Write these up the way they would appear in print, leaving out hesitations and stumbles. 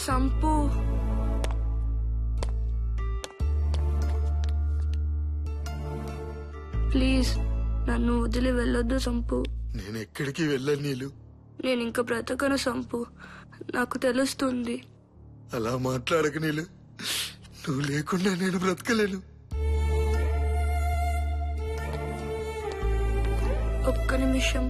Sump please నన్ను వదిలి వెళ్ళొద్దు సంపు. నేను ఎక్కడికి వెళ్ళను నీలు. నేను ఇంకా బ్రతకను సంపు, నాకు తెలుస్తుంది. అలా మాట్లాడక నీలు, నువ్వు లేకుండా నేను బ్రతకలేను. ఒక్క నిమిషం.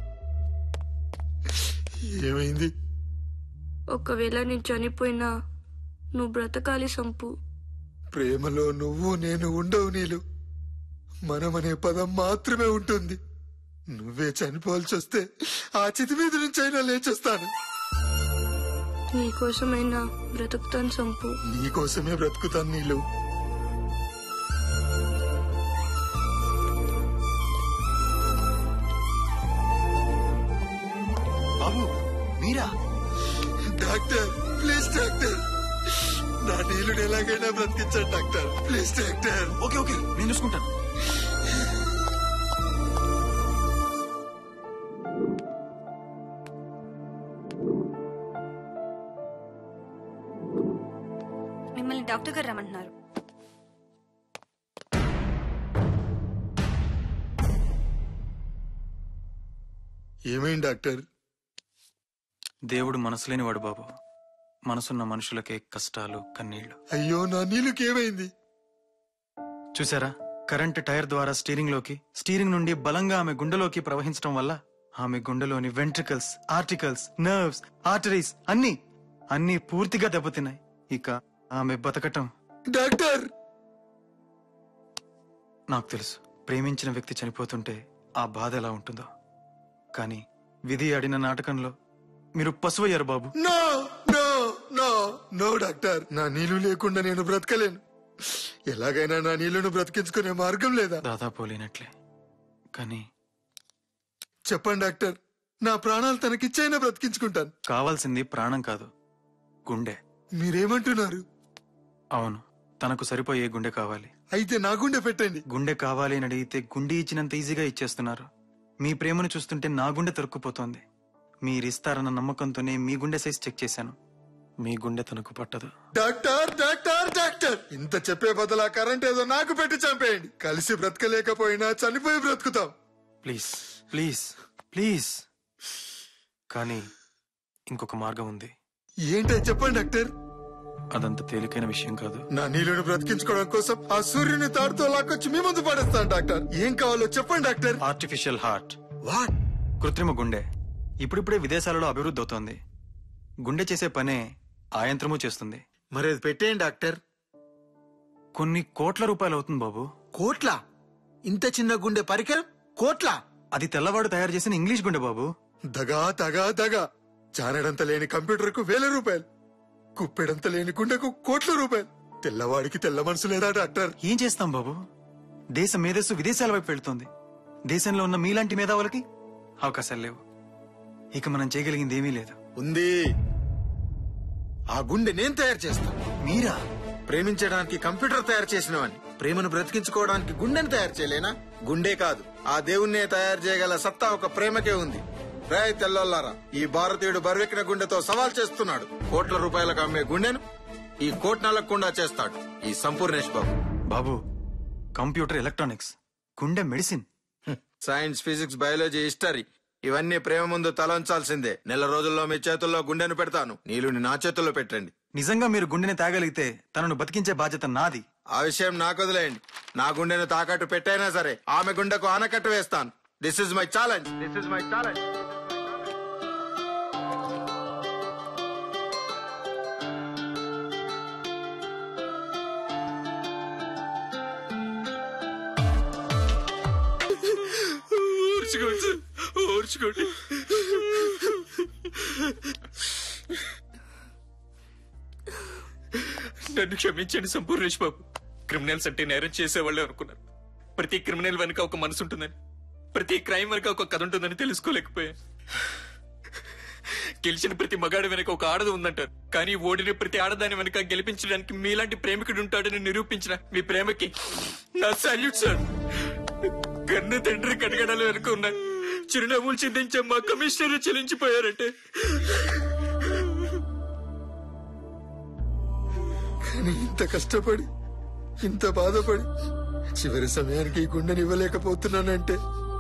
ఏమైంది? ఒకవేళ నేను చనిపోయినా నువ్వు బ్రతకాలి సంపు. ప్రేమలో నువ్వు నేను ఉండవు నీలు. మనమనే పదం మాత్రమే ఉంటుంది. నువ్వే చనిపోవాల్సి వస్తే ఆ చితి మీద నుంచి అయినా లేచొస్తాను. నీకోసమైనా బ్రతుకుతాను సంపు. నీకోసమే బ్రతుకుతాను నీలు. బాబు మీరా? డాక్టర్ ప్లీజ్ డాక్టర్, నా నీళ్ళని ఎలాగైనా బ్రతికించాడు doctor. Please doctor. Okay okay నేను చూసుకుంటాను. మిమ్మల్ని డాక్టర్ గారు రమ్మంటున్నారు. ఏమైంది డాక్టర్? దేవుడు మనసు లేనివాడు బాబు. మనసున్న మనుషులకే కష్టాలు కన్నీళ్లు. అయ్యో నా నీళ్ళకి ఏమైంది? చూసారా, కరెంట్ టైర్ ద్వారా స్టీరింగ్ నుండి బలంగా ఆమె గుండెలోకి ప్రవహించడం వల్ల ఆమె గుండెలోని వెంట్రికల్స్, ఆర్టికల్స్, నర్వ్స్, ఆర్టరీస్ అన్ని పూర్తిగా దెబ్బతిన్నాయి. ఇక ఆమె బతకటం. డాక్టర్ నాకు తెలుసు, ప్రేమించిన వ్యక్తి చనిపోతుంటే ఆ బాధ ఎలా ఉంటుందో. కానీ విధి ఆడిన నాటకంలో మీరు పశువయ్యారు బాబు. No no no no doctor, నా నీళ్లు లేకుండా నేను బ్రతకలేను. ఎలాగైనా నా నీళ్లను బ్రతికించుకునే మార్గం లేదా? దాదాపు లేనట్లే. కానీ చెప్పండి డాక్టర్, నా ప్రాణాలు తనకిచ్చైనా బ్రతికించుకుంటాను. కావాల్సింది ప్రాణం కాదు, గుండె. మీరేమంటున్నారు? అవును, తనకు సరిపోయే గుండె కావాలి. అయితే నా గుండె పెట్టండి. గుండె కావాలి అని అడిగితే గుండె ఇచ్చినంత ఈజీగా ఇచ్చేస్తున్నారు. మీ ప్రేమను చూస్తుంటే నా గుండె తరుక్కుపోతోంది. మీరిస్తారన్న నమ్మకంతోనే మీ గుండె సైజ్ చెక్ చేశాను. మీ గుండె తనకు పట్టదు. డాక్టర్ డాక్టర్ డాక్టర్, ఇంత చెప్పే బదులా కరెంట్ ఏదో నాకు పెట్టి చంపేయండి. కలిసి బ్రతకలేకపోయినా చనిపోయి బ్రతుకుతాం. Please please please. కానీ ఇంకొక మార్గం ఉంది. ఏంటో చెప్పండి డాక్టర్. అదంత తేలికైన విషయం కాదు. నా నీళ్ళను బ్రతికించుకోవడం కోసం ఆ సూర్యుని తాడుతో లాక్కొచ్చి మీ ముందు పడేస్తాను డాక్టర్. ఏం కావాలో చెప్పండి డాక్టర్. Artificial heart. వాట్? కృత్రిమ గుండె ఇప్పుడిప్పుడే విదేశాలలో అభివృద్ధి అవుతోంది. గుండె చేసే పనే ఆ యంత్రము చేస్తుంది. మరి అది పెట్టేయండి డాక్టర్. కొన్ని కోట్ల రూపాయలు అవుతుంది బాబు. కోట్ల? ఇంత చిన్న గుండె పరికరం కోట్ల? అది తెల్లవాడు తయారు చేసిన ఇంగ్లీష్ గుండె బాబు. దగా దగా దగా. జానడంత లేని కంప్యూటర్ కు 1000 రూపాయలు, కుప్పెడంత లేని గుండెకు కోట్ల రూపాయలు. తెల్లవాడికి తెల్ల మనసు లేదా డాక్టర్? ఏం చేస్తాం బాబు, దేశ మేధస్సు విదేశాల వైపు వెళ్తోంది. దేశంలో ఉన్న మీలాంటి మేధావులకి అవకాశాలు లేవు. ఇక మనం చేయగలిగింది ఏమీ లేదు. ఉంది. ఆ గుండె నేను తయారు చేస్తాను. మీరా? ప్రేమించడానికి కంప్యూటర్ తయారు చేసినవాడిని, ప్రేమను బ్రతికించుకోవడానికి గుండెను తయారు చేయలేనా? గుండె కాదు, ఆ దేవుణ్ణే తయారు చేయగల సత్తా ఒక ప్రేమకే ఉంది. రాయ్ తెల్లోల్లారా, ఈ భారతీయుడు బరువెక్కిన గుండెతో సవాల్ చేస్తున్నాడు. కోట్ల రూపాయలకు అమ్మే గుండెను ఈ కోట్నాలకుండా చేస్తాడు ఈ సంపూర్ణేష్ బాబు. బాబు, కంప్యూటర్, ఎలక్ట్రానిక్స్, గుండె medicine, science, physics, biology, history ఇవన్నీ ప్రేమ ముందు తలంచాల్సిందే. నెల రోజుల్లో మీ చేతుల్లో గుండెను పెడతాను. నీళ్ళని నా చేతుల్లో పెట్టండి. నిజంగా మీరు గుండెని తాగలిగితే తనను బతికించే బాధ్యత నాది. ఆ విషయం నాకు వదిలేయండి. నా గుండెను తాకట్టు పెట్టైనా సరే ఆమె గుండెకు ఆనకట్టు వేస్తాను. This is my challenge. This is my challenge. ఓర్చుకోండి. నన్ను క్షమించండి సంపూర్ణేష్ బాబు. క్రిమినల్స్ అంటే నేరం చేసేవాళ్ళే అనుకున్నారు. ప్రతి క్రిమినల్ వెనుక ఒక మనసు ఉంటుందని, ప్రతి క్రైమ్ వెనుక ఒక కథ ఉంటుందని తెలుసుకోలేకపోయాను. గెలిచిన ప్రతి మగాడు వెనుక ఒక ఆడది ఉందంటారు, కానీ ఓడిన ప్రతి ఆడదాని వెనుక గెలిపించడానికి మీలాంటి ప్రేమికుడు ఉంటాడని నిరూపించిన మీ ప్రేమకి నా సాల్యూట్ సార్. కన్ను తండ్రి కటకడాలు వెనుక ఉన్నాయి, చిరునవ్వులు చిందించే మా కమిషనర్ చెల్లించిపోయారంటే కానీ ఇంత కష్టపడి ఇంత బాధపడి చివరి సమయానికి ఈ గుండెని ఇవ్వలేకపోతున్నానంటే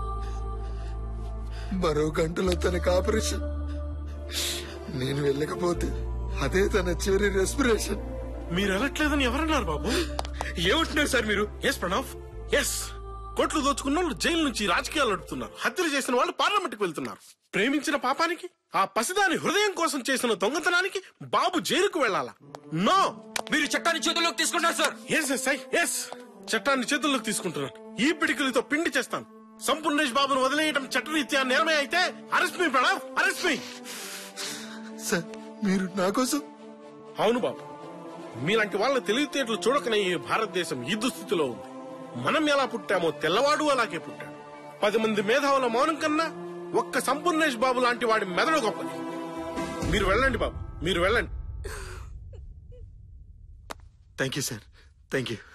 మరో గంటలో తనకు ఆపరేషన్. నేను వెళ్ళకపోతే అదే తన చివరి రెస్పిరేషన్. మీరు వెళ్ళట్లేదని ఎవరన్నారు బాబు? ఏమంటున్నారు సార్ మీరు? Yes Pranav, yes. కోట్లు దోచుకున్న వాళ్ళు జైలు నుంచి రాజకీయాలు నడుపుతున్నారు. హత్యలు చేసిన వాళ్ళు పార్లమెంట్కి వెళ్తున్నారు. ప్రేమించిన పాపానికి, ఆ పసిదాని హృదయం కోసం చేసిన దొంగతనానికి బాబు జైలుకు వెళ్ళాలా? నో. మీరు చట్టాన్ని చేతుల్లోకి తీసుకున్నారు sir. Yes yes I yes చట్టాన్ని చేతుల్లోకి తీసుకుంటున్నాను. ఈ పిడికిలతో పిండి చేస్తాను. సంపూర్ణేష్ బాబును వదిలేయడం చట్టరీత్యా నేరమే అయితే arrest me Pranav, arrest me. Sir మీరు నా కోసం? అవును బాబు, మీలాంటి వాళ్ళ తెలివితేటలు చూడకనే ఈ భారతదేశం ఈ దుస్థితిలో ఉంది. మనం ఎలా పుట్టామో తెల్లవాడు అలాగే పుట్టాడు. 10 మంది మేధావుల మౌనం కన్నా ఒక్క సంపూర్ణేష్ బాబు లాంటి వాడి మెదడు గొప్పది. మీరు వెళ్ళండి బాబు, మీరు వెళ్ళండి. Thank you sir, thank you.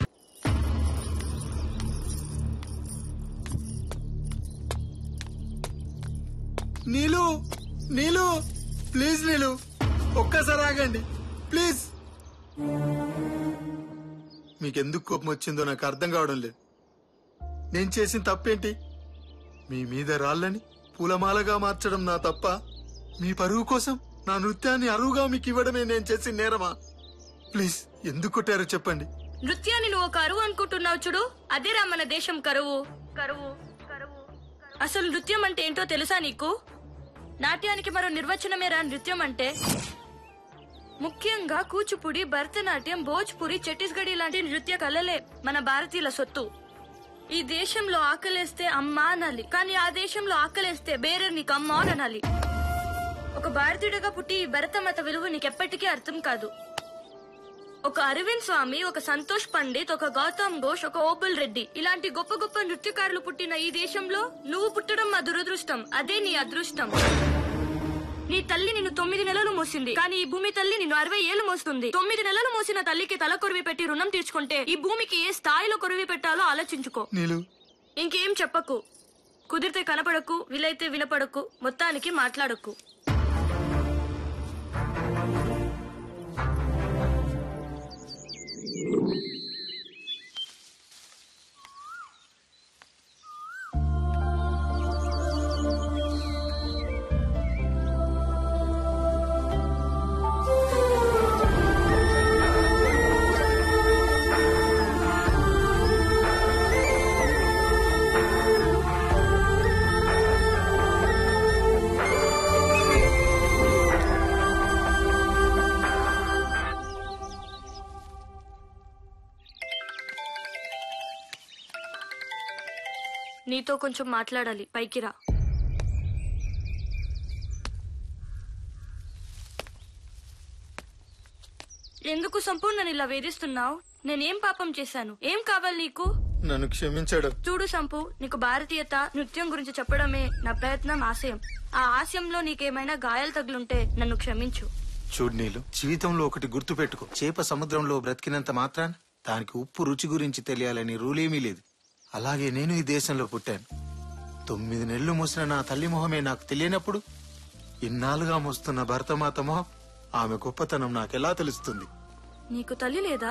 Neelu, Neelu, please Neelu, ఒక్కసారి ఆగండి ప్లీజ్. మీకెందుకు కోపం వచ్చిందో నాకు అర్థం కావడం లేదు. నేను చేసిన తప్పేంటి? మీ మీద రాళ్ళని పూలమాలగా మార్చడం నా తప్ప? మీ పరువు కోసం నా నృత్యాన్ని అరువుగా మీకు ఇవ్వడమే నేను చేసిన నేరమా? ప్లీజ్ ఎందుకు కొట్టారో చెప్పండి. నృత్యాన్ని నువ్వు ఒక అరువు అనుకుంటున్నావు చూడు, అదేరా మన దేశం కరువు. కరువు కరువు. అసలు నృత్యం అంటే ఏంటో తెలుసా నీకు? నాట్యానికి మరో నిర్వచనమేరా నృత్యం అంటే. ముఖ్యంగా కూచిపూడి, భరతనాట్యం, భోజ్పురి, ఛత్తీస్గఢీ లాంటి నృత్య కళలే మన భారతీయుల సొత్తు. ఈ దేశంలో ఆకలేస్తే అమ్మా అనాలి, కానీ ఆ దేశంలో ఆకలేస్తే బేరే నీకు అమ్మా అని అనాలి. ఒక భారతీయుడిగా పుట్టి ఈ భరతమత విలువ నీకెప్పటికీ అర్థం కాదు. ఒక అరవింద్ స్వామి, ఒక సంతోష్ పండిత్, ఒక గౌతమ్ ఘోష్, ఒక ఓబుల్ రెడ్డి ఇలాంటి గొప్ప గొప్ప నృత్యకారులు పుట్టిన ఈ దేశంలో నువ్వు పుట్టడం మా దురదృష్టం. అదే నీ అదృష్టం. నీ తల్లి నిన్ను 9 నెలలు మోసింది, కానీ ఈ భూమి తల్లి నిన్ను 60 ఏళ్లు మోస్తుంది. 9 నెలలు మోసిన తల్లికి తల కొరివి పెట్టి రుణం తీర్చుకుంటే ఈ భూమికి ఏ స్థాయిలో కొరివి పెట్టాలో ఆలోచించుకో. ఇంకేం చెప్పకు, కుదిరితే కనపడకు, వీలైతే వినపడకు, మొత్తానికి మాట్లాడకు. నీతో కొంచెం మాట్లాడాలి, పైకి రా. ఎందుకు సంపూర్ణ ఇలా వేధిస్తున్నావు? నేనేం పాపం చేశాను? ఏం కావాలి నీకు? నన్ను క్షమించడం. చూడు సంపు, నీకు భారతీయత, నృత్యం గురించి చెప్పడమే నా ప్రయత్నం, ఆశయం. ఆ ఆశయంలో నీకేమైనా గాయాలు తగులుంటే నన్ను క్షమించు. చూడు నీలు, జీవితంలో ఒకటి గుర్తు పెట్టుకో. చేప సముద్రంలో బ్రతికినంత మాత్రాన దానికి ఉప్పు రుచి గురించి తెలియాలని రూలేమీ లేదు. అలాగే నేను ఈ దేశంలో పుట్టాను. 9 నెలలు మోసిన నా తల్లి మొహమే నాకు తెలియనప్పుడు ఇన్నాళ్ళుగా మోస్తున్న భరతమాత మొహం, ఆమె గొప్పతనం నాకెలా తెలుస్తుంది? నీకు తల్లి లేదా?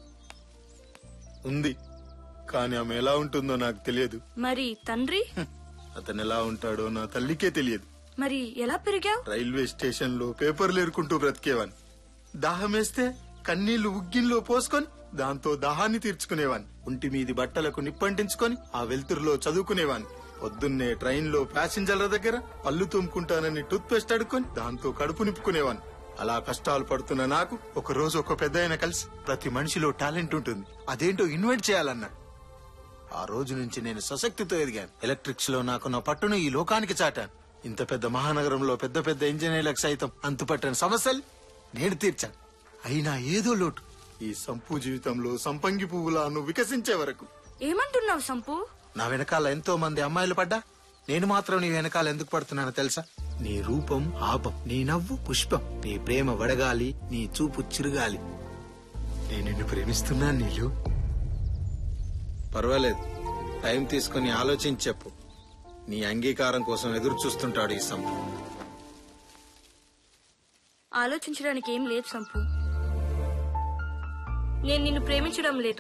ఉంది, కానీ ఆమె ఎలా ఉంటుందో నాకు తెలియదు. మరి తండ్రి? అతను ఎలా ఉంటాడో నా తల్లికే తెలియదు. మరి ఎలా పెరిగావు? రైల్వే స్టేషన్ లో పేపర్లు ఏరుకుంటూ బ్రతికేవాని. దాహమేస్తే కన్నీళ్లు ఉగ్గిన్లో పోసుకొని దాంతో దాహాన్ని తీర్చుకునేవాని. ఒంటి మీది బట్టలకు నిప్పంటించుకొని ఆ వెలుతురులో చదువుకునేవాని. పొద్దున్నే ట్రైన్ లో ప్యాసింజర్ల దగ్గర పళ్ళు తోముకుంటానని టూత్ పేస్ట్ అడుక్కొని దాంతో కడుపు నింపుకునేవాని. అలా కష్టాలు పడుతున్న నాకు ఒక రోజు ఒక పెద్దాయన కలిసి, ప్రతి మనిషిలో టాలెంట్ ఉంటుంది, అదేంటో ఇన్వెంట్ చేయాలన్నాడు. ఆ రోజు నుంచి నేను సశక్తితో ఎదిగాను. ఎలక్ట్రిక్స్ లో నాకున్న పట్టును ఈ లోకానికి చాటాను. ఇంత పెద్ద మహానగరంలో పెద్ద పెద్ద ఇంజనీర్లకు సైతం అంతుపట్టని సమస్యలు నేను తీర్చాను. అయినా ఏదో లోటు. ఈ సంపు జీవితంలో సంపంగి పువ్వులా నువ్వు వికసించే వరకు. ఏమంటున్నావు సంపు? నా వెనకాల ఎంతో మంది అమ్మాయిలు పడ్డా నేను మాత్రం నీ వెనకాల ఎందుకు పడుతున్నానో తెలుసా? నీ రూపం ఆపం, నీ నవ్వు పుష్పం, నీ ప్రేమ వడగాలి, నీ చూపు చిరుగాలి. నేను నిన్ను ప్రేమిస్తున్నాను నీలు. పర్వాలేదు, టైం తీసుకుని ఆలోచించి చెప్పు. నీ అంగీకారం కోసం ఎదురు చూస్తుంటాడు ఈ సంపు. ఆలోచించడానికి ఏం లేదు సంపు. నేను నిన్ను ప్రేమించడం లేదు.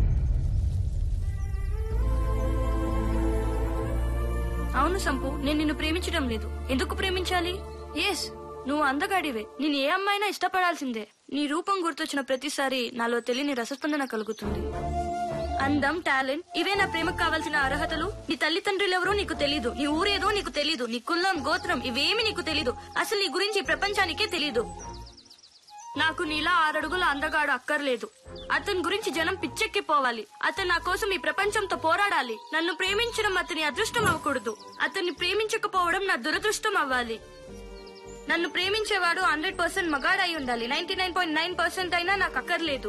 అవును సంపు, నేను నిన్ను ప్రేమించడం లేదు. ఎందుకు ప్రేమించాలి? ఎస్, నువ్వు అందగాడివే. నేను ఏ అమ్మాయినా ఇష్టపడాల్సిందే. నీ రూపం గుర్తొచ్చిన ప్రతిసారి నాలో తెలియని రసస్పందన కలుగుతుంది. అందం, టాలెంట్ ఇవే నా ప్రేమకు కావాల్సిన అర్హతలు. నీ తల్లిదండ్రులెవరో నీకు తెలీదు, నీ ఊరేదో నీకు తెలీదు, నీ కులం, గోత్రం ఇవేమి నీకు తెలీదు. అసలు నీ గురించి ప్రపంచానికే తెలీదు. నాకు నీలా 6 అడుగుల అందగాడు అక్కర్లేదు. అతని గురించి జనం పిచ్చెక్కిపోవాలి. అతను నా కోసం ఈ ప్రపంచంతో పోరాడాలి. నన్ను ప్రేమించడం అతని అదృష్టం అవ్వకూడదు. అతన్ని ప్రేమించకపోవడం నా దురదృష్టం అవ్వాలి. నన్ను ప్రేమించేవాడు 100% మగాడై ఉండాలి. 99.9% అయినా నాకు అక్కర్లేదు.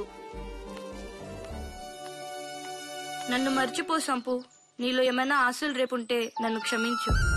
నన్ను మర్చిపో సంపు. నీలో ఏమైనా ఆశలు రేపుంటే నన్ను క్షమించు.